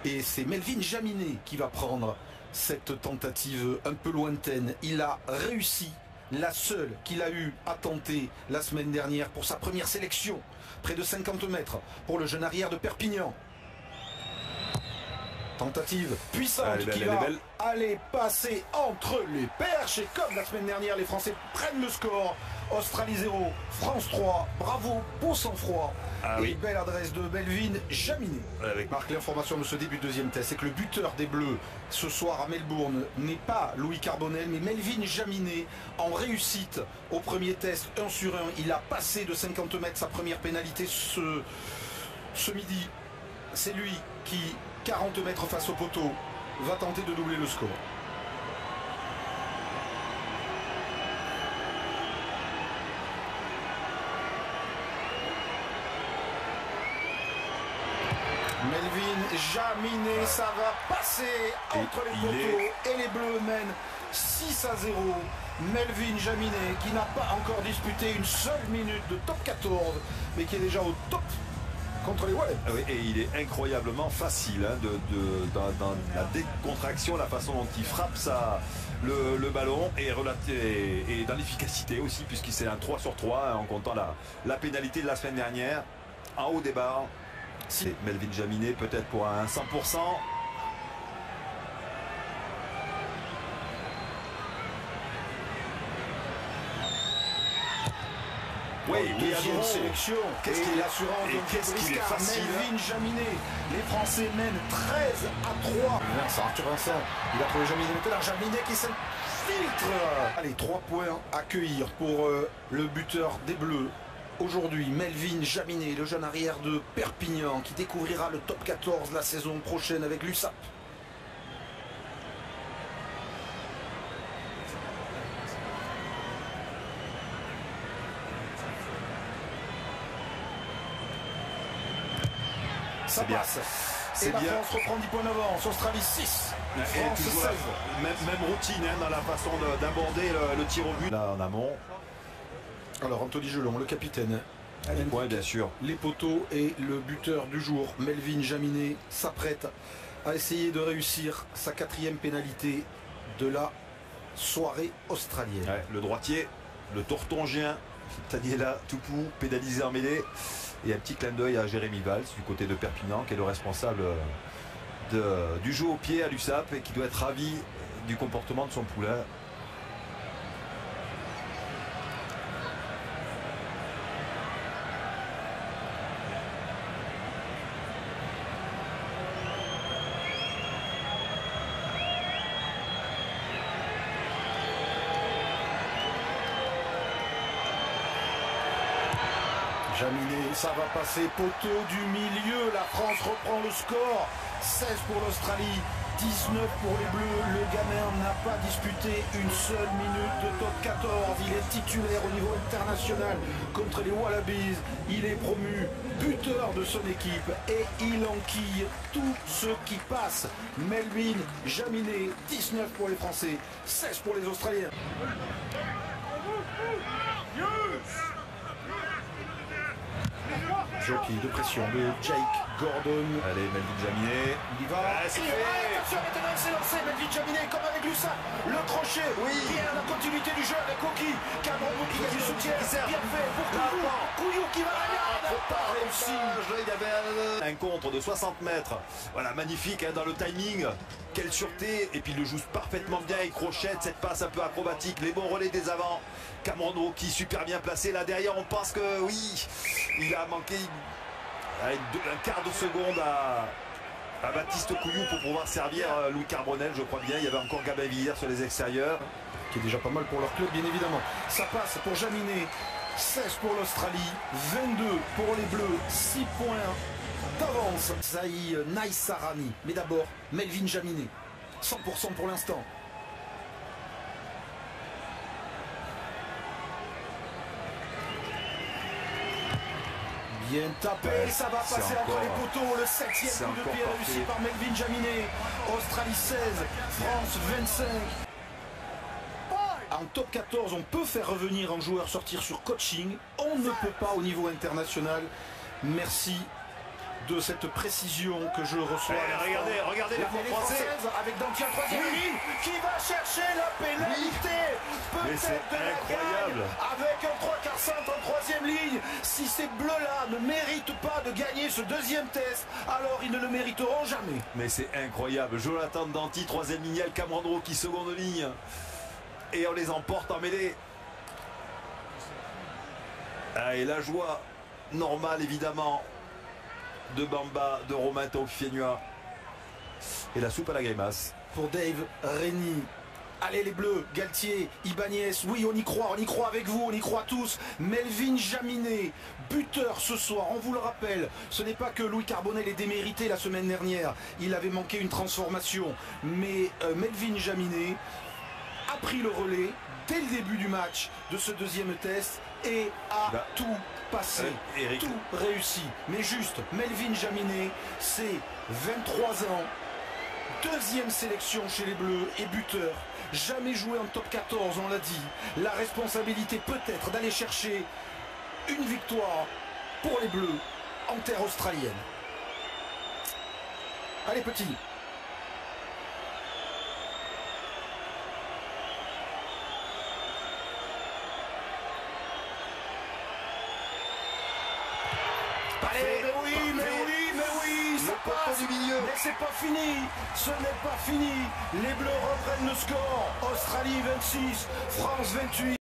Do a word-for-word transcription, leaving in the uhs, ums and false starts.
Et c'est Melvin Jaminet qui va prendre cette tentative un peu lointaine. Il a réussi, la seule qu'il a eu à tenter la semaine dernière pour sa première sélection. Près de cinquante mètres pour le jeune arrière de Perpignan. Tentative puissante allez, qui belle, va belle. aller passer entre les perches. Et comme la semaine dernière, les Français prennent le score. Australie zéro, France trois. Bravo, beau sang-froid. Ah, et oui. belle adresse de Melvin Jaminet. Avec... Marc, l'information de ce début de deuxième test, c'est que le buteur des Bleus ce soir à Melbourne n'est pas Louis Carbonel, mais Melvin Jaminet en réussite au premier test un sur un. Il a passé de cinquante mètres sa première pénalité ce, ce midi. C'est lui qui, quarante mètres face au poteau, va tenter de doubler le score. Melvin Jaminet, ça va passer entre et les poteaux est... et les Bleus mènent six à zéro. Melvin Jaminet qui n'a pas encore disputé une seule minute de top quatorze, mais qui est déjà au top contre les Wallets. Ah oui, et il est incroyablement facile hein, de, de, dans, dans la décontraction, la façon dont il frappe ça, le, le ballon et, et, et dans l'efficacité aussi, puisqu'il c'est un trois sur trois hein, en comptant la, la pénalité de la semaine dernière. En haut des barres, c'est Melvin Jaminet peut-être pour un cent pour cent. Oui, oui, deuxième sélection. Qu'est-ce qu'il est l'assurance et qu'est-ce qu'il est facile. Melvin Jaminet. Les Français mènent treize à trois. Vincent, Arthur Vincent, il a trouvé Jaminet. Maintenant, Jaminet qui s'infiltre. Allez, trois points à cueillir pour euh, le buteur des Bleus. Aujourd'hui, Melvin Jaminet, le jeune arrière de Perpignan, qui découvrira le top quatorze la saison prochaine avec l'U S A P. Ça passe. Et la France reprend dix points d'avance. Australie six. France seize. La, même, même routine hein, dans la façon d'aborder le, le tir au but. Là en amont. Alors Anthony Gelon, le capitaine. Les points bien sûr. Les poteaux et le buteur du jour, Melvin Jaminet, s'apprête à essayer de réussir sa quatrième pénalité de la soirée australienne. Ouais, le droitier, le tortongien, Taniela Tupou, pénalisé en mêlée. Et un petit clin d'œil à Jérémy Valls du côté de Perpignan qui est le responsable de, du jeu au pied à l'U S A P et qui doit être ravi du comportement de son poulain. Jaminet, ça va passer, poteau du milieu, la France reprend le score, seize pour l'Australie, dix-neuf pour les Bleus, le gamin n'a pas disputé une seule minute de top quatorze, il est titulaire au niveau international contre les Wallabies, il est promu buteur de son équipe et il enquille tout ce qui passe. Melvin Jaminet, dix-neuf pour les Français, seize pour les Australiens. Jockey de pression de Jake Gordon. Allez, Melvin Jaminet. Il y va. Ah, c'est fait. Attention, maintenant c'est lancé. Melvin Jaminet comme avec l'U S A P. Le crochet. Oui. Bien la continuité du jeu avec Koki. Cameron qui a du soutien. Bien fait pour Couillou. Couillou qui va à la garde. Pas réussi. Il y avait un contre de soixante mètres. Voilà, magnifique hein, dans le timing. Quelle sûreté. Et puis il le joue parfaitement bien. Il crochette cette passe un peu acrobatique. Les bons relais des avants. Cameron qui super bien placé là derrière. On pense que oui, il a manqué un quart de seconde à, à Baptiste Couillou pour pouvoir servir Louis Carbonel, je crois bien. Il y avait encore Gabin Villiers sur les extérieurs. Qui est déjà pas mal pour leur club, bien évidemment. Ça passe pour Jaminet. seize pour l'Australie, vingt-deux pour les Bleus, six points d'avance. Zahi Naïsarani. Mais d'abord, Melvin Jaminet. cent pour cent pour l'instant. Bien tapé, ouais, ça va passer entre encore, les poteaux. Le septième coup de pied réussi par Melvin Jaminet. Australie seize, France vingt-cinq. En top quatorze, on peut faire revenir un joueur sortir sur coaching. On ne peut pas au niveau international. Merci de cette précision que je reçois. Eh, regardez, regardez la les Français avec Dantia troisième oui. ligne qui va chercher la pénalité. Oui. Peut-être de la gagne avec un trois quarts centre en troisième ligne. Si ces bleus-là ne méritent pas de gagner ce deuxième test, alors ils ne le mériteront jamais. Mais c'est incroyable. Jonathan Danty, troisième ligne, Cameron qui seconde ligne. Et on les emporte en mêlée. Ah, et la joie normale évidemment de Bamba, de Romain Tauffienua. Et la soupe à la grimace. Pour Dave Rennie. Allez les Bleus, Galtier, Ibanez, oui on y croit, on y croit avec vous, on y croit tous. Melvin Jaminet, buteur ce soir, on vous le rappelle, ce n'est pas que Louis Carbonel est démérité la semaine dernière, il avait manqué une transformation, mais euh, Melvin Jaminet a pris le relais dès le début du match de ce deuxième test et a bah, tout passé, euh, Eric. tout réussi. Mais juste, Melvin Jaminet, c'est vingt-trois ans, deuxième sélection chez les Bleus et buteur. Jamais joué en top quatorze, on l'a dit. La responsabilité peut-être d'aller chercher une victoire pour les Bleus en terre australienne. Allez petit. Allez, mais oui, mais oui, mais oui, ça passe du milieu. Mais c'est pas fini, ce n'est pas fini. Les Bleus reprennent le score. Australie vingt-six, France vingt-huit.